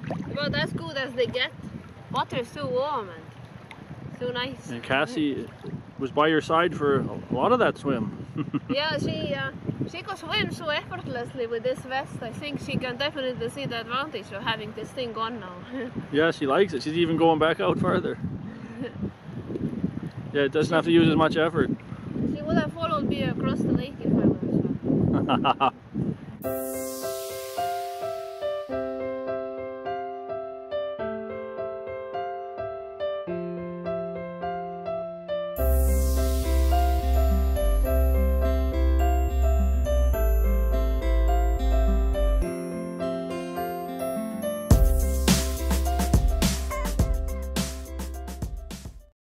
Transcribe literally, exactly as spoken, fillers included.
About as good as they get. Water is so warm and so nice. And Cassie was by your side for a lot of that swim. Yeah, she uh, she could swim so effortlessly with this vest. I think she can definitely see the advantage of having this thing on now. Yeah, she likes it. She's even going back out further. Yeah, it doesn't have to use as much effort. She would have followed me across the lake if I were a swimmer.